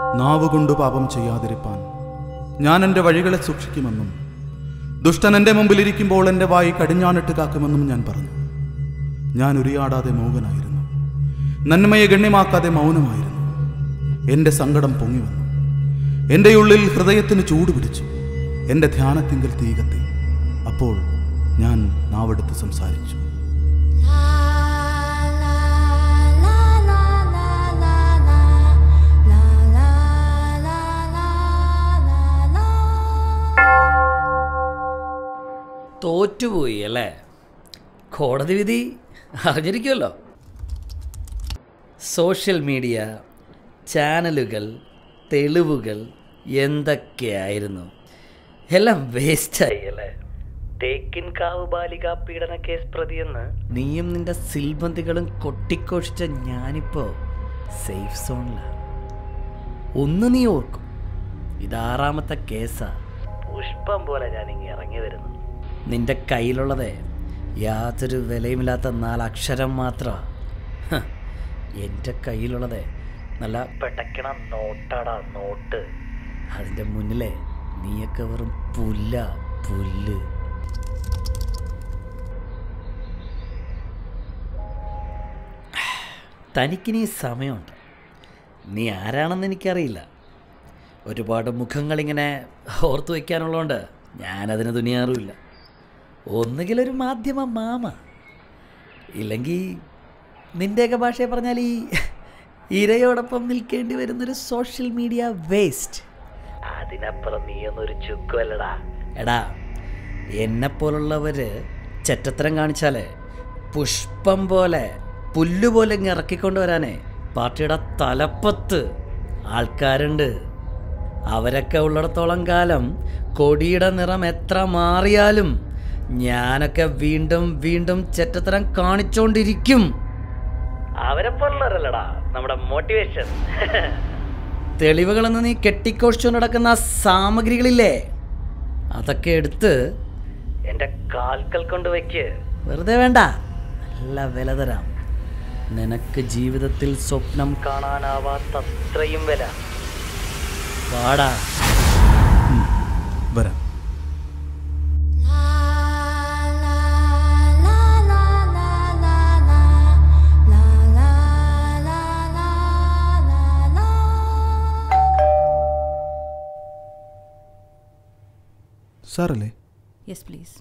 നാവുകൊണ്ടു പാപം ചെയ്യാതിരിപ്പാൻ ഞാൻ എൻ്റെ വഴികളെ സൂക്ഷിക്കുമെന്നും ദുഷ്ടൻ എൻ്റെ മുമ്പിലിരിക്കുമ്പോൾ എൻ്റെ വായി കടിഞ്ഞാണിട്ട് കാക്കുമെന്നും ഞാൻ പറഞ്ഞു. ഞാൻ ഉരിയാടാതെ മൂകനായിരുന്നു, നന്മയെ ഗണ്യമാക്കാതെ മൗനമായിരുന്നു. എൻ്റെ സങ്കടം പൊങ്ങി വന്നു, എൻ്റെ ഉള്ളിൽ ഹൃദയത്തിന് ചൂടുപിടിച്ചു, എൻ്റെ ധ്യാനത്തിങ്കൽ തീ കത്തി. അപ്പോൾ ഞാൻ നാവെടുത്ത് സംസാരിച്ചു. തോറ്റുപോയി അല്ലേ? കോടതി വിധി അറിഞ്ഞിരിക്കുമല്ലോ. സോഷ്യൽ മീഡിയ, ചാനലുകൾ, തെളിവുകൾ എന്തൊക്കെയായിരുന്നു, എല്ലാം വേസ്റ്റായി അല്ലേ? തേക്കിൻകാവ് ബാലികാ പീഡന കേസ് പ്രതിയെന്ന് നീയും നിന്റെ സിൽബന്തികളും കൊട്ടിക്കോഷിച്ച ഞാനിപ്പോൾ സേഫ് സോണിലാണ്. ഒന്ന് നീ ഓർക്കും, ഇത് 6ാമത്തെ കേസാ. പുഷ്പം പോലെ ഞാനിങ്ങ് ഇറങ്ങി വരുന്നു. നിന്റെ കയ്യിലുള്ളത് യാതൊരു വിലയുമില്ലാത്ത 4 അക്ഷരം മാത്രമാണ്. എൻ്റെ കയ്യിലുള്ളത് നല്ല പെട്ടക്കണ നോട്ടാടാ, നോട്ട്. അതിൻ്റെ മുന്നിലെ നീയൊക്കെ വെറും പുല്ല്. തനിക്കിനി സമയമുണ്ട്. നീ ആരാണെന്ന് എനിക്കറിയില്ല. ഒരുപാട് മുഖങ്ങളിങ്ങനെ ഓർത്തു വയ്ക്കാനുള്ളതുകൊണ്ട് ഞാനതിന് തുനിയാറുമില്ല. ഒന്നുകിലൊരു മാധ്യമ മാമ, ഇല്ലെങ്കിൽ നിൻ്റെയൊക്കെ ഭാഷയെ പറഞ്ഞാൽ ഈ ഇരയോടൊപ്പം നിൽക്കേണ്ടി വരുന്നൊരു സോഷ്യൽ മീഡിയ വേസ്റ്റ്. അതിനപ്പുറം നീയൊന്നൊരു ചുക്കുമല്ലടാ. എടാ, എന്നെപ്പോലുള്ളവർ ചെറ്റത്തരം കാണിച്ചാലേ പുഷ്പം പോലെ പുല്ലുപോലെ ഇങ്ങ് ഇറക്കിക്കൊണ്ട് വരാനേ പാർട്ടിയുടെ തലപ്പത്ത് ആൾക്കാരുണ്ട്. അവരൊക്കെ ഉള്ളിടത്തോളം കാലം കൊടിയുടെ നിറം എത്ര മാറിയാലും ഞാനൊക്കെ വീണ്ടും വീണ്ടും ചെറ്റത്തരം കാണിച്ചോണ്ടിരിക്കും. അവരെ പോലുള്ളവരല്ലടാ നമ്മുടെ മോട്ടിവേഷൻ. തെളിവുകളെന്ന് നീ കെട്ടിക്കോഷിച്ചുകൊണ്ട് നടക്കുന്ന സാമഗ്രികളില്ലേ, അതൊക്കെ എടുത്ത് എൻ്റെ കാൽക്കൽ കൊണ്ട് വയ്ക്ക്. വെറുതെ വേണ്ട, നല്ല വില തരാം. നിനക്ക് ജീവിതത്തിൽ സ്വപ്നം കാണാനാവാത്തത്രയും വില. വാടാ. വരാം. സാറല്ലേ? Yes please.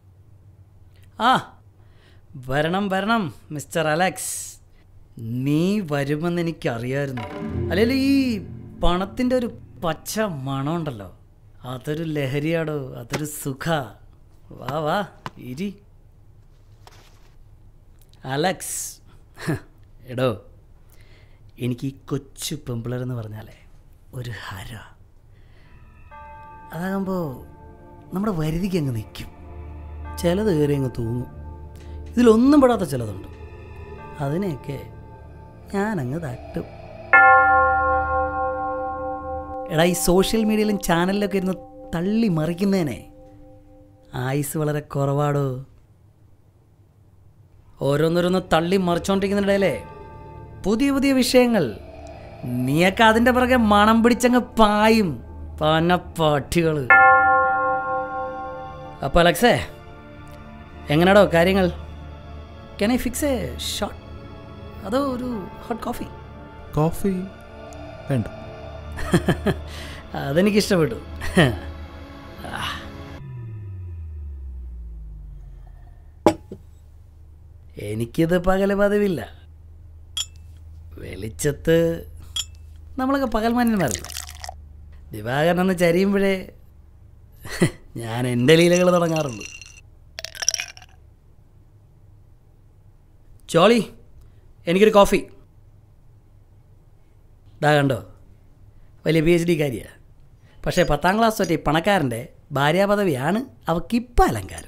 വരണം മിസ്റ്റർ അലക്സ്. നീ വരുമെന്ന് എനിക്കറിയായിരുന്നു. അല്ലെങ്കിൽ ഈ പണത്തിൻ്റെ ഒരു പച്ച മണമുണ്ടല്ലോ, അതൊരു ലഹരിയാടോ, അതൊരു സുഖ. വാ ഇരി. അലക്സ്, എടോ, എനിക്ക് ഈ കൊച്ചു പെമ്പിളരെന്ന് പറഞ്ഞാലേ ഒരു ഹര. അതാകുമ്പോൾ നമ്മുടെ വരുതിക്ക് അങ്ങ് നിൽക്കും. ചിലത് കയറി അങ്ങ് തൂങ്ങും. ഇതിലൊന്നും പെടാത്ത ചിലതുണ്ട്, അതിനെയൊക്കെ ഞാനങ്ങ് തട്ടും. എടാ, ഈ സോഷ്യൽ മീഡിയയിലും ചാനലിലൊക്കെ ഇരുന്ന് തള്ളി മറിക്കുന്നതിനെ ആയുസ് വളരെ കുറവാടോ. ഓരോന്നോരോന്ന് തള്ളി മറിച്ചോണ്ടിരിക്കുന്നിടയിലേ പുതിയ പുതിയ വിഷയങ്ങൾ. നീയൊക്കെ അതിൻ്റെ പുറകെ മണം പിടിച്ചങ്ങ് പായും പന പാഠികൾ. അപ്പോൾ അലക്സേ, എങ്ങനെയാടോ കാര്യങ്ങൾ? Can I fix a shot? അതോ ഒരു ഹോട്ട് കോഫി? കോഫി വേണ്ട. അതെനിക്കിഷ്ടപ്പെട്ടു. എനിക്കിത് പകല് പതിവില്ല. വെളിച്ചത്ത് നമ്മളൊക്കെ പകൽമാന്യന്മാരല്ല. ദിവാകരനൊന്ന് ചരിയുമ്പോഴേ ഞാൻ എൻ്റെ ലീലകൾ തുടങ്ങാറുള്ളൂ. ചോളി, എനിക്കൊരു കോഫി. ഇതാ കണ്ടോ, വലിയ PhD കാര്യമാണ്. പക്ഷേ 10ാം ക്ലാസ് തൊട്ട് ഈ പണക്കാരൻ്റെ ഭാര്യാപദവിയാണ് അവൾക്കിപ്പം അലങ്കാരം.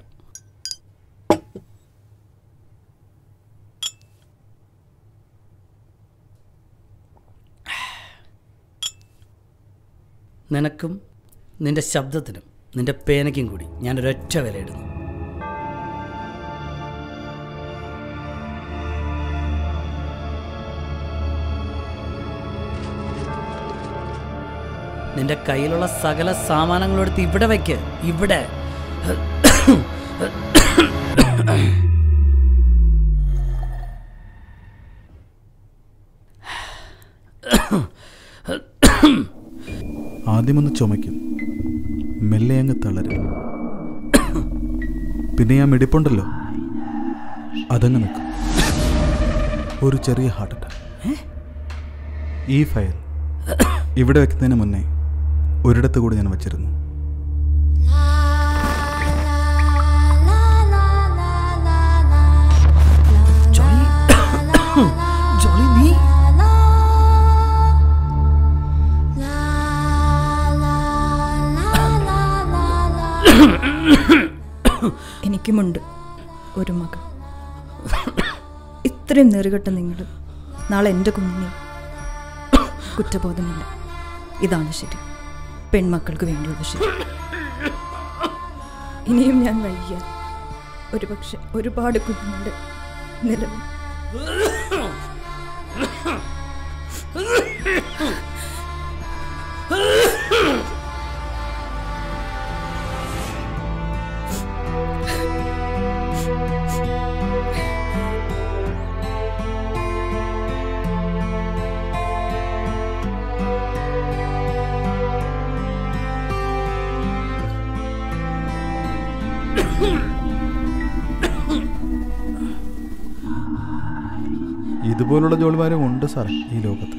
നിനക്കും നിൻ്റെ ശബ്ദത്തിനും നിൻ്റെ പേനയ്ക്കും കൂടി ഞാനൊരൊറ്റ വിലയിടുന്നു. നിന്റെ കയ്യിലുള്ള സകല സാമാനങ്ങളും എടുത്ത് ഇവിടെ വയ്ക്ക്. ഇവിടെ. ആദ്യമൊന്ന് ചുമയ്ക്കും, മെല്ലെ അങ്ങ് തളരും. പിന്നെ ആ മിടിപ്പുണ്ടല്ലോ, അതങ്ങ് നിൽക്കും. ഒരു ചെറിയ ഹാർട്ട് അറ്റാക്ക്. ഈ ഫയൽ ഇവിടെ വെക്കുന്നതിന് മുന്നേ ഒരിടത്ത് കൂടി ഞാൻ വച്ചിരുന്നു. എനിക്കുമുണ്ട് ഒരു മകൾ. ഇത്രയും നെറുകെട്ട നിങ്ങൾ നാളെ എൻ്റെ കുഞ്ഞിനെ കുറ്റബോധമില്ല. ഇതാണ് ശരി, പെൺമക്കൾക്ക് വേണ്ടിയുള്ള ശരി. ഇനിയും ഞാൻ വൈകിയാൽ ഒരുപക്ഷെ ഒരുപാട് കുഞ്ഞുങ്ങളുടെ നിലവിൽ ഇതുപോലുള്ള ജോലിമാരും ഉണ്ട് സാർ ഈ ലോകത്ത്.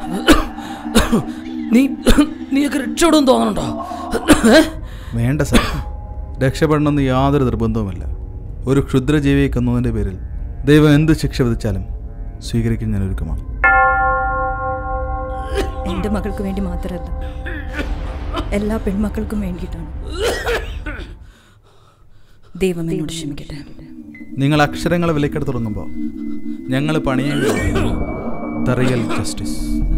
നീയൊക്കെ രക്ഷപ്പെടും തോന്നണുണ്ടോ? വേണ്ട സാർ, രക്ഷപ്പെടണമെന്ന് യാതൊരു നിർബന്ധവുമില്ല. ഒരു ക്ഷുദ്രജീവിയെ കൊന്നതിൻ്റെ പേരിൽ ദൈവം എന്ത് ശിക്ഷ വിധിച്ചാലും സ്വീകരിക്കാൻ ഞാൻ ഒരുക്കമാണ്. എൻ്റെ മകൾക്ക് വേണ്ടി മാത്രമല്ല, എല്ലാ പെൺമക്കൾക്കും വേണ്ടിയിട്ടാണ്. ദൈവം എന്നോട് ക്ഷമിക്കട്ടെ. നിങ്ങൾ അക്ഷരങ്ങളെ വിലക്കെടുത്ത് തുടങ്ങുമ്പോൾ ഞങ്ങൾ പണിയേണ്ട ദ റിയൽ ജസ്റ്റിസ്.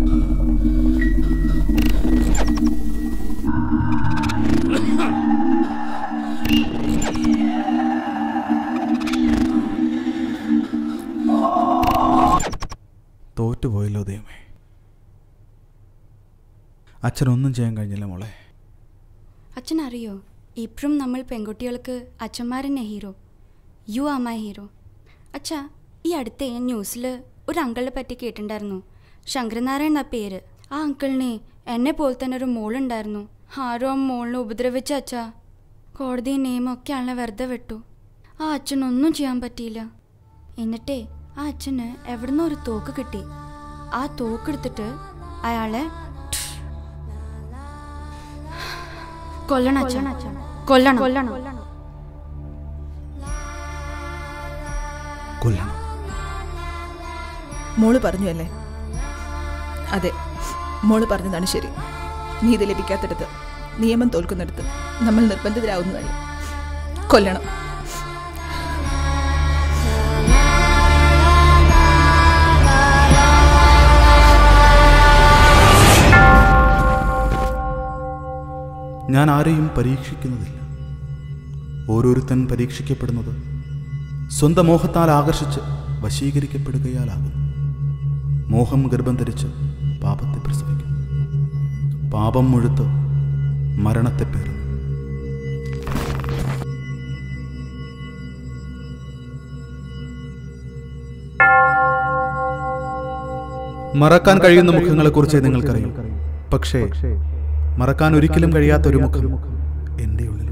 തോറ്റുപോയല്ലോ ദൈവമേ. അച്ഛനൊന്നും ചെയ്യാൻ കഴിഞ്ഞില്ല മോളെ. അച്ഛൻ അറിയോ, ഇപ്പോഴും നമ്മൾ പെൺകുട്ടികൾക്ക് അച്ഛന്മാരെന്നെ hero. You are my hero. അച്ഛാ, ഈ അടുത്ത് ഞാൻ ന്യൂസിൽ ഒരു അങ്കിളിനെ പറ്റി കേട്ടിട്ടുണ്ടായിരുന്നു. ശങ്കരനാരായണ എന്നാ പേര്. ആ അങ്കിളിനെ എന്നെ പോലെ തന്നെ ഒരു മോളുണ്ടായിരുന്നു. ആരോ ആ മോളിനെ ഉപദ്രവിച്ച അച്ഛാ. കോടതി നിയമമൊക്കെ ആളെ വെറുതെ വിട്ടു. ആ അച്ഛനൊന്നും ചെയ്യാൻ പറ്റിയില്ല. എന്നിട്ടേ ആ അച്ഛന് എവിടുന്നോ ഒരു തോക്ക് കിട്ടി. ആ തോക്കെടുത്തിട്ട് അയാളെ കൊല്ലണം അച്ഛൻ, കൊല്ലണം. കൊല്ലണം. മോള് പറഞ്ഞു അല്ലേ? അതെ, മോള് പറഞ്ഞതാണ് ശരി. നീതി ലഭിക്കാത്തിടത്ത്, നിയമം തോൽക്കുന്നിടത്ത് നമ്മൾ നിർബന്ധിതരാകുന്നതല്ല. കൊല്ലണം. ഞാൻ ആരെയും പരീക്ഷിക്കുന്നതില്ല. ഓരോരുത്തൻ പരീക്ഷിക്കപ്പെടുന്നത് സ്വന്തം മോഹത്താൽ ആകർഷിച്ച് വശീകരിക്കപ്പെടുകയാലാകുന്നു. മോഹം ഗർഭം ധരിച്ച് പാപത്തെ പ്രസവിക്കും. പാപം മുഴുത്ത് മരണത്തെ പേറുന്നു. മറക്കാൻ കഴിയുന്ന മുഖങ്ങളെക്കുറിച്ച് നിങ്ങൾക്കറിയാം. പക്ഷേ മറക്കാൻ ഒരിക്കലും കഴിയാത്ത ഒരു മുഖം എൻ്റെ ഉള്ളിൽ.